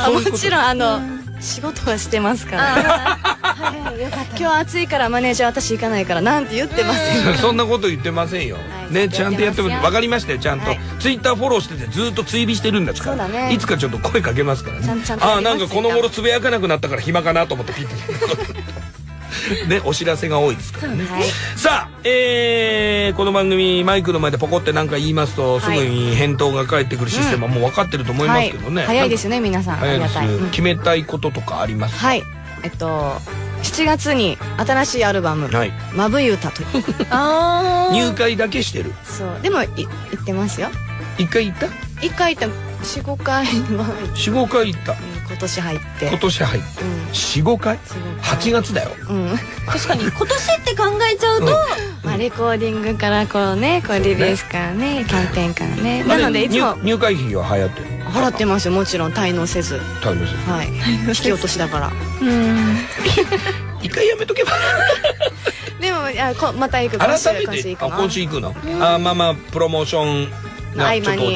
もちろんあの。仕事はしてますから今日暑いからマネージャー私行かないからなんて言ってますよ。 そんなこと言ってませんよね。ちゃんとやって分かりましたよ。ちゃんとツイッターフォローしててずっと追尾してるんですからいつかちょっと声かけますからね。ああなんかこの頃つぶやかなくなったから暇かなと思ってピッてね、お知らせが多いですからね、はい、さあ、えー、この番組マイクの前でポコって何か言いますとすぐに返答が返ってくるシステムはもう分かってると思いますけどね、 はい、早いですね皆さん。 早いです。うん、決めたいこととかありますか？ はいえっとしちがつに新しいアルバム「まぶゆうた」という入会だけしてる。 そうでもい行ってますよ。 一回行った？ 一回行った。四五回は四五回行った。 今年入って今年入って四五回はちがつだよ。 確かに今年って考えちゃうとまあレコーディングからこうねこうリリースからねキャンペーンからねなのでいつも入会費は払ってる。 払ってますよもちろん滞納せず。 滞納せず。 はい引き落としだから。 一回やめとけば。 でもいやまた行く。 改めて今週行くの。あまあまあプロモーションがちょっと落ち着いて。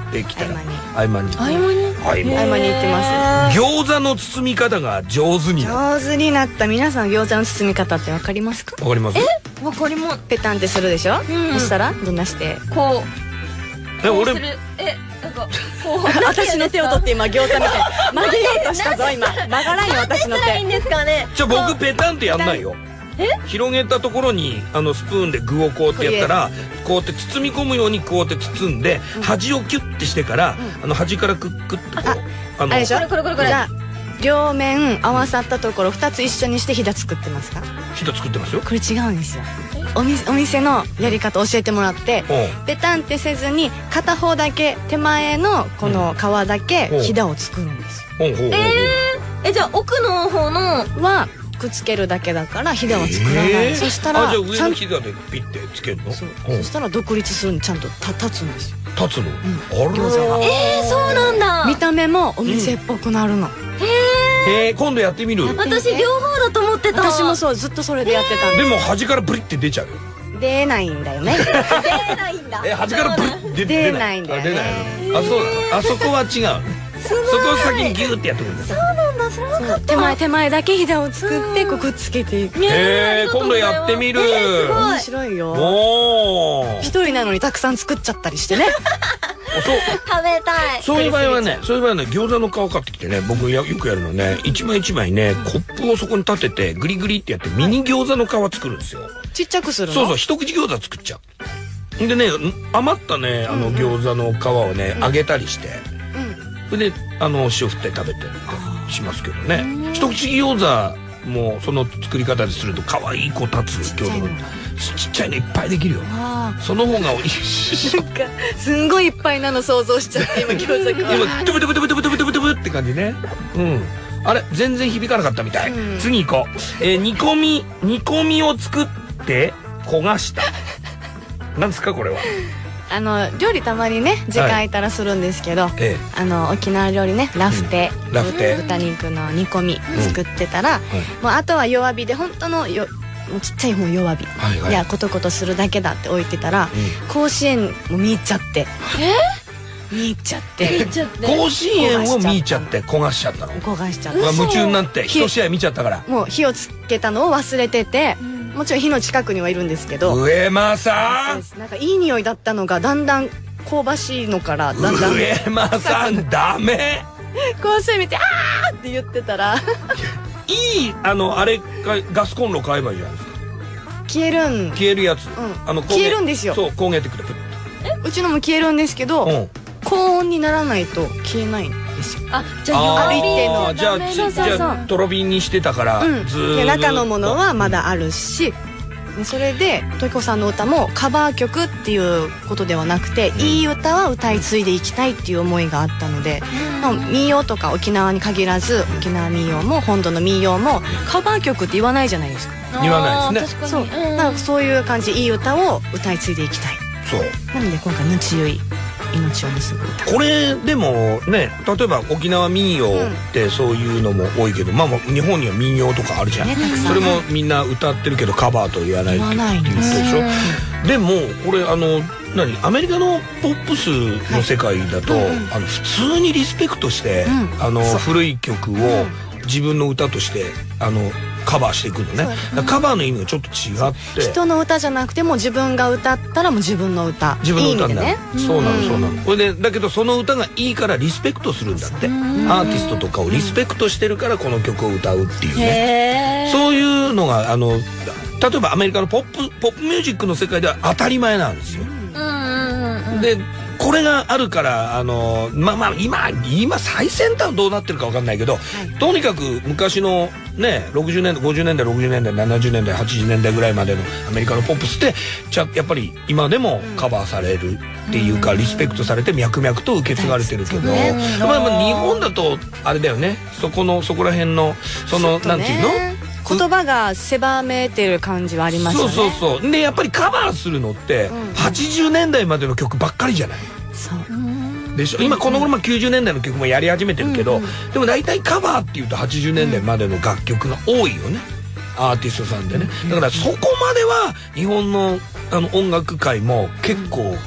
できたら合間に合間に合間に合間に行ってます。 餃子の包み方が上手に上手になった。皆さん餃子の包み方ってわかりますか？ わかります。 え、わかります。 ペタンってするでしょ。そしたらどんなしてこう。 え、俺え、なんかこう私の手を取って今餃子みたいに曲げようとしたぞ今。曲がらんよ私の手。 いいんですかね。 じゃあ僕ペタンってやんないよ。広げたところにあのスプーンで具をこうやってやったらこうやって包み込むようにこうやって包んで端をキュッてしてからあの端からクックッとこうあのあれでしょ。 これこれこれ。 じゃあ両面合わさったところふたつ一緒にしてひだ作ってますか？ ひだ作ってますよ。 これ違うんですよ。お店お店のやり方教えてもらってペタンってせずに片方だけ手前のこの皮だけひだを作るんですよ。 え、じゃあ奥の方のはくっつけるだけだからひだは作らない。そしたらあ、じゃあ上のひだでピッてつけるの？ そしたら独立するにちゃんと立つんですよ。 立つの？ あら。 えー、そうなんだ。 見た目もお店っぽくなるの。 へえ、今度やってみる。 私両方だと思ってた。 私もそう、ずっとそれでやってたんでも端からブリって出ちゃうよ。 出ないんだよね。 出ないんだ。 え、端からブリ出ないんだよね。 あ、そうだ。あそこは違う。そこを先にギューってやってくるんだ。 そうなんだ、知らなかった。 手前手前だけひだを作ってこうくっつけていく。 へえ、今度やってみる。 面白いよ。 おお。 一人なのにたくさん作っちゃったりしてね。 食べたい。 そういう場合はね、そういう場合はね、餃子の皮買ってきてね、僕よくやるのね、一枚一枚ね、コップをそこに立ててグリグリってやってミニ餃子の皮作るんですよ。 ちっちゃくするの？ そうそう、一口餃子作っちゃう。でね、余ったね、あの餃子の皮をね、揚げたりして、それであの塩振って食べてってしますけどね。一口餃子もその作り方ですると可愛い子立つ餃子のちっちゃいのいっぱいできるよ。その方が美味しい。 なんかすんごいいっぱいなの想像しちゃって今餃子が今トゥブトゥブトゥブトゥブトゥブトゥブトゥブって感じね。うん。あれ全然響かなかったみたい。次行こう。え煮込み煮込みを作って焦がした。なんですかこれは。 あの料理たまにね時間空いたらするんですけど、あの沖縄料理ねラフテ豚肉の煮込み作ってたら、もうあとは弱火で本当のよもうちっちゃい方弱火いやコトコトするだけだって置いてたら甲子園も見入っちゃって見入っちゃって甲子園を見入っちゃって焦がしちゃったの。 焦がしちゃった。 夢中になって一試合見ちゃったからもう火をつけたのを忘れてて、もちろん火の近くにはいるんですけど、 上間さんなんかいい匂いだったのがだんだん香ばしいのからだんだん上間さんダメ。 甲子園見て「あー!」って言ってたらいいあのあれガスコンロ買えばいいじゃないですか。 消えるん消えるやつ、 あの消えるんですよ。 そう焦げてくる。 うちのも消えるんですけど高温にならないと消えないんですよ。 あ、じゃあある一定のじゃあじゃあとろ火にしてたからずーっと中のものはまだあるし、それで時子さんの歌もカバー曲っていうことではなくて、いい歌は歌い継いでいきたいっていう思いがあったので、民謡とか沖縄に限らず沖縄民謡も本土の民謡もカバー曲って言わないじゃないですか。 言わないですね。 そうなんかそういう感じ、いい歌を歌い継いでいきたい。 そうなので今回「ぬちゆい命を結ぶ歌」。 これでもね、例えば沖縄民謡ってそういうのも多いけど、まあ日本には民謡とかあるじゃん、それもみんな歌ってるけどカバーと言わないって言うでしょ。でもこれあの何アメリカのポップスの世界だと、あの普通にリスペクトして、あの古い曲を自分の歌としてあのカバーしていくのね。カバーの意味がちょっと違って、 人の歌じゃなくても自分が歌ったらもう自分の歌、 自分の歌になる。そうなのそうなの。これでだけどその歌がいいからリスペクトするんだって。アーティストとかをリスペクトしてるからこの曲を歌うっていうね。そういうのがあの例えばアメリカのポップポップミュージックの世界では当たり前なんですよ。でこれがあるからあのまあまあ今今最先端どうなってるか分かんないけど、はい、とにかく昔のねろくじゅうねんだいごじゅうねんだいろくじゅうねんだいななじゅうねんだいはちじゅうねんだいぐらいまでのアメリカのポップスってちゃやっぱり今でもカバーされるっていうか、うん、リスペクトされて脈々と受け継がれてるけど、ね、まあまあ日本だとあれだよね、そこのそこら辺のそのなんていうの言葉が狭めてる感じはありますよね。 そうそうそう。でやっぱりカバーするのって、うん、はちじゅうねんだいまでの曲ばっかりじゃない。そうでしょ。今この頃まあきゅうじゅうねんだいの曲もやり始めてるけど、うんうん、でも大体カバーっていうとはちじゅうねんだいまでの楽曲が多いよね、アーティストさんでね。だからそこまでは日本のあの音楽界も結構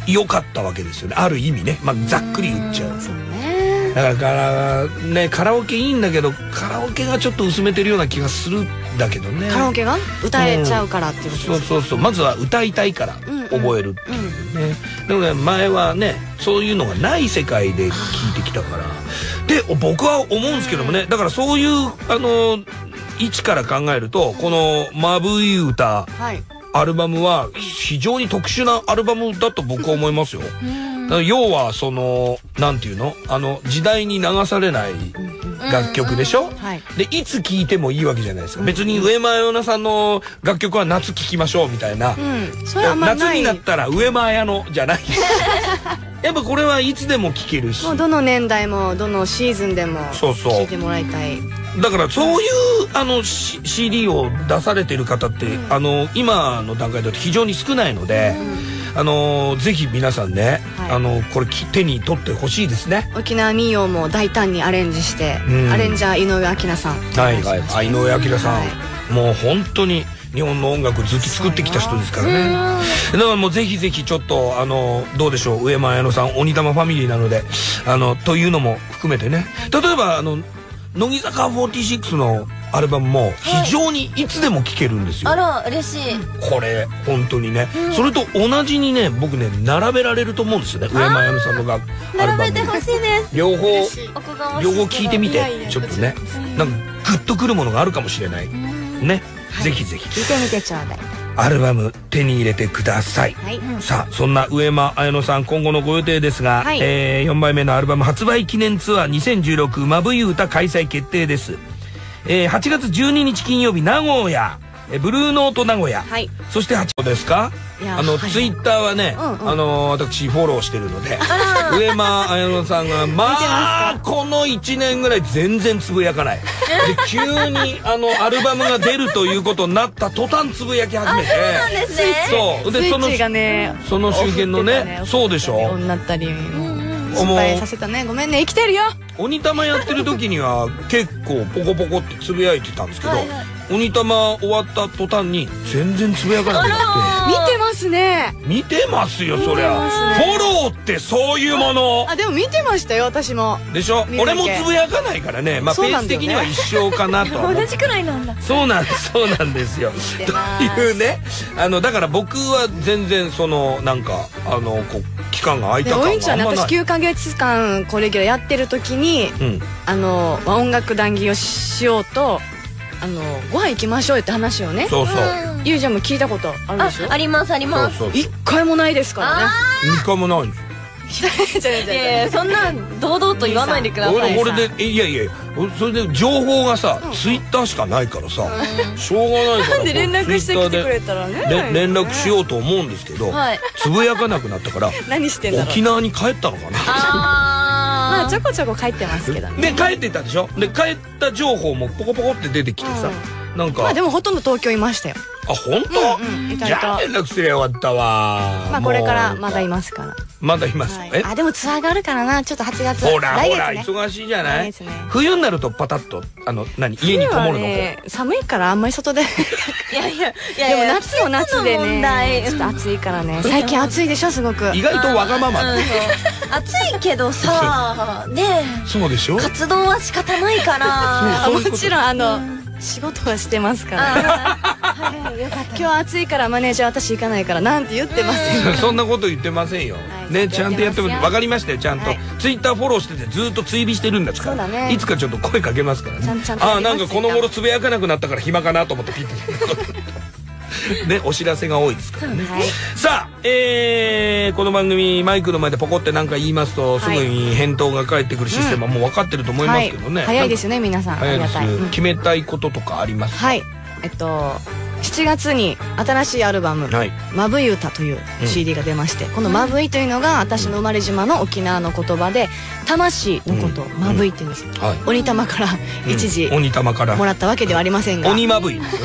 良かったわけですよね、ある意味ね。まあざっくり言っちゃう。だからね、カラオケいいんだけど、カラオケがちょっと薄めてるような気がするんだけどね。 カラオケが歌えちゃうからっていうことですか。 そうそうそう、まずは歌いたいから覚えるっていうね。でもね、前はねそういうのがない世界で聞いてきたから、で僕は思うんですけどもね、だからそういうあの位置から考えると、この「まぶい歌」アルバムは非常に特殊なアルバムだと僕は思いますよ。要はそのなんていうの、あの時代に流されない楽曲でしょ。でいつ聴いてもいいわけじゃないですか。別に上間彩乃さんの楽曲は夏聴きましょうみたいな、夏になったら上間彩乃じゃないやっぱこれはいつでも聴けるし、 もうどの年代もどのシーズンでも聴いてもらいたい。 だからそういうあの シーディー を出されてる方って、うん、あの今の段階だと非常に少ないので、うん、あのぜひ皆さんね、はい、あのこれ手に取ってほしいですね。 沖縄民謡も大胆にアレンジして、うん、アレンジャー井上彰さん。 はいはい、井上彰さん、はい、もう本当に日本の音楽ずっと作ってきた人ですからね。だからもうぜひぜひちょっとあのどうでしょう、上間彩乃さん鬼玉ファミリーなので、あのというのも含めてね、例えばあの乃木坂フォーティーシックスのアルバムも非常にいつでも聴けるんですよ。 あら嬉しい。 これ本当にね、それと同じにね僕ね並べられると思うんですよね、上間彩乃さんのがアルバム。 並べてほしいです。 両方両方聴いてみて、ちょっとねなんかグッとくるものがあるかもしれないね。ぜひぜひ聴いてみてちょうだい。 アルバム手に入れてください。はい、さあそんな上間彩乃さん今後のご予定ですが、はい、えー、よんばいめのアルバム発売記念ツアーにせんじゅうろくまぶい歌開催決定です。えー、はちがつじゅうににち金曜日名古屋、えブルーノート名古屋、はい、そしてはちですか、あの、はい、ツイッターはね、うんうん、あの私フォローしてるので上間彩乃さんがまあこのいちねんぐらい全然つぶやかないで、急にあのアルバムが出るということになった途端つぶやき始めて、 そうなんですね。 そうで、そのその周辺のね、そうでしょ、 女ったり失敗させたね、ごめんね、生きてるよ。 鬼玉やってる時には結構ポコポコってつぶやいてたんですけど、はいはい、鬼玉終わった途端に全然つぶやかなくなって。 見てますね。 見てますよそりゃ、ね、フォローってそういうもの。 あでも見てましたよ私も。 でしょ。俺もつぶやかないからね、まあペース的には一緒かなと同じくらいなんだ。 そうなんですそうなんですよというね、あのだから僕は全然そのなんかあのこう期間が空いた感があんまない。 ちゃんね、私きゅうかげつかんこれレギュラーやってる時に、うん、あの音楽談義をしようと、あのご飯行きましょうよって話をね。 そうそう。 ゆうちゃんも聞いたことあるでしょ。 ありますあります。 一回もないですからね。 一回もないんです。 いやいやそんな堂々と言わないでください。 俺でいやいやそれで情報がさツイッターしかないからさ、しょうがないから。 なんで連絡してきてくれたらね。 連絡しようと思うんですけど、つぶやかなくなったから何してんだろう。 沖縄に帰ったのかな。 まあちょこちょこ帰ってますけどね。 で帰ってたでしょ。で帰った情報もポコポコって出てきてさ、なんか。 まあでもほとんど東京いましたよ。 あ本当？じゃあ連絡すればよかったわ。 まあこれからまだいますから。 まだいます。 え？あでもツアーがあるからな、ちょっとはちがつ。 ほらほら忙しいじゃない。冬になるとパタッとあの何家にこもるの。 寒いからあんまり外で。いやいやいや。でも夏も夏でね。ちょっと暑いからね。最近暑いでしょすごく。 意外とわがまま。 暑いけどさね。 そうでしょ。 活動は仕方ないから。 もちろんあの。仕事はしてますから今日暑いからマネージャー私行かないからなんて言ってますよ。 そんなこと言ってませんよね。ちゃんとやって分かりましたよ。ちゃんとツイッターフォローしててずっと追尾してるんですから、いつかちょっと声かけますからね。ああなんかこの頃つぶやかなくなったから暇かなと思ってピッてね、お知らせが多いですからね。はい、さあ、えー、この番組マイクの前でポコって何か言いますとすぐに返答が返ってくるシステムはもう分かってると思いますけどね。 早いですね皆さん。 早いです。決めたいこととかありますか？ はい、えっとしちがつに新しいアルバム「まぶい歌」という シーディー が出まして、この「まぶい」というのが私の生まれ島の沖縄の言葉で魂のことを「まぶい」って言うんですよ。鬼玉から一時もらったわけではありませんが、 鬼まぶいですよね。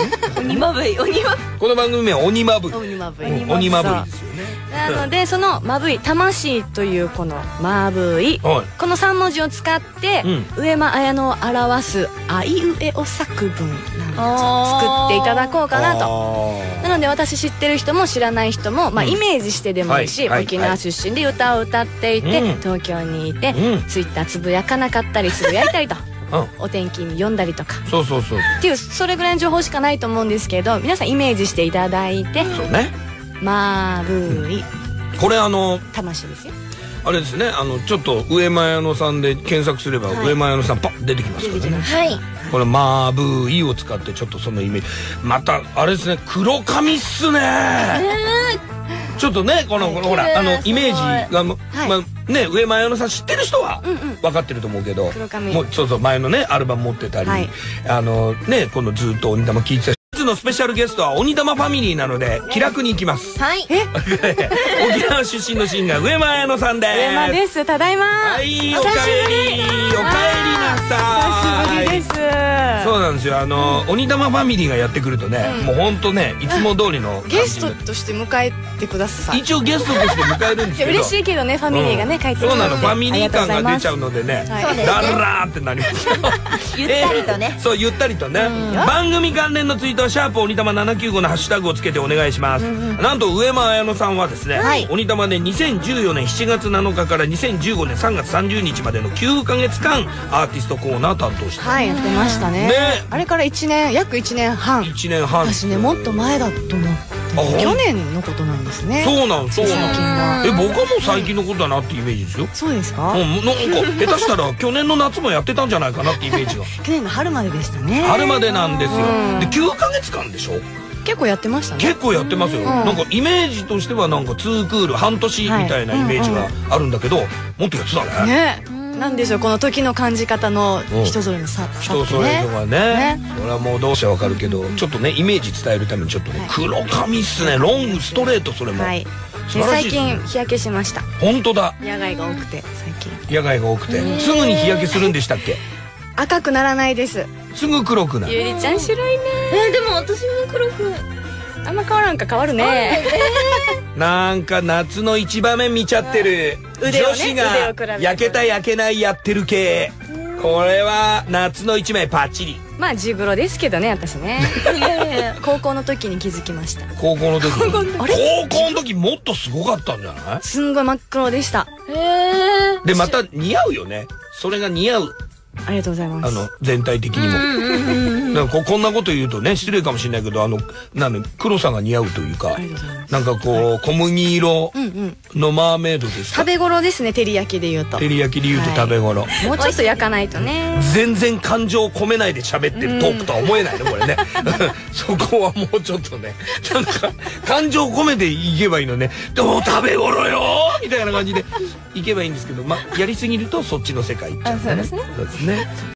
鬼まぶい、鬼まぶい。 この番組は鬼まぶい。 鬼まぶい。 鬼まぶいですよね。 なのでそのまぶい魂というこのまぶい、このさん文字を使って上間綾乃を表すあいうえお作文なん作っていただこうかなと。なので私知ってる人も知らない人も、まあ、イメージしてでもいいし、沖縄出身で歌を歌っていて、東京にいて、ツイッターつぶやかなかったりつぶやいたりと。お天気に読んだりとか、 そうそうそうっていうそれぐらいの情報しかないと思うんですけど、皆さんイメージしていただいて、 そうね、 まぶい、 これあの魂ですよ。 あれですね、あのちょっと上間綾乃さんで検索すれば上間綾乃さんパッ出てきますからね。 はい。 これまぶいを使ってちょっとそのイメージ、またあれですね、黒髪っすね。ちょっとね、このほらあのイメージがまあね、上間綾乃さん知ってる人は分かってると思うけど、もうそうそう前のねアルバム持ってたり、あのねこのずっと鬼玉聴いてた。本日のスペシャルゲストは鬼玉ファミリーなので気楽に行きます。 はい。 沖縄出身のシンガー上間綾乃さんです。 上間です。ただいま。 はい、おかえり。おかえりなさい。 久しぶりです。 そうなんですよ。あの鬼玉ファミリーがやってくるとね、もう本当ねいつも通りのゲストとして迎えてください。 一応ゲストとして迎えるんですけど。 嬉しいけどね、ファミリーがね帰ってくる。 そうなの、ファミリー感が出ちゃうのでね、ダラーってなりますよ。 ゆったりとね。 そうゆったりとね。番組関連のツイートはシャープ鬼玉ななきゅうごのハッシュタグをつけてお願いします。なんと上間綾乃さんはですね、鬼玉でにせんじゅうよねんしちがつなのかからにせんじゅうごねんさんがつさんじゅうにちまでのきゅうかげつかんアーティストコーナー担当して、 はい、やってましたね。あれからいちねん、約いちねんはん。 いちねんはん。 私ね、もっと前だと思って、去年のことなんですね。 そうなんそうなん。え、僕はもう最近のことだなってイメージですよ。 そうですか。 うん、なんか下手したら去年の夏もやってたんじゃないかなってイメージが。 去年の春まででしたね。 春までなんですよ。できゅうかげつかんでしょ。 結構やってましたね。 結構やってますよ。なんかイメージとしてはなんかツークール半年みたいなイメージがあるんだけど、もっとやってたね。 ね。なんでしょう、この時の感じ方の人それの差、 人それぞれね。それはもうどうしてわかるけど、ちょっとねイメージ伝えるためにちょっとね黒髪っすね、ロングストレート、それも最近日焼けしました。 本当だ。 野外が多くて最近。 野外が多くてすぐに日焼けするんでしたっけ？ 赤くならないです。 すぐ黒くなる。 ゆりちゃん白いね。 え、でも私も黒くあんま変わらんか。変わるね。 なんか夏の一場面見ちゃってる女子が焼けた焼けないやってる系。これは夏の一枚パッチリ。 まあジグロですけどね、私ね。高校の時に気づきました。 高校の時高校の時もっとすごかったんじゃない？ すんごい真っ黒でした。 でまた似合うよね、それが似合う。 ありがとうございます。 あの全体的にもなんかここんなこと言うとね失礼かもしれないけど、あのなん黒さが似合うというか、なんかこう小麦色のマーメイドですか。 食べ頃ですね、照り焼きで言うと。 照り焼きで言うと食べ頃。 もうちょっと焼かないとね。 全然感情を込めないで喋ってるトークとは思えないねこれね。そこはもうちょっとね、なんか感情を込めていけばいいのね。でも食べ頃よみたいな感じでいけばいいんですけど、まあやりすぎるとそっちの世界行っちゃうんだね。そうですね。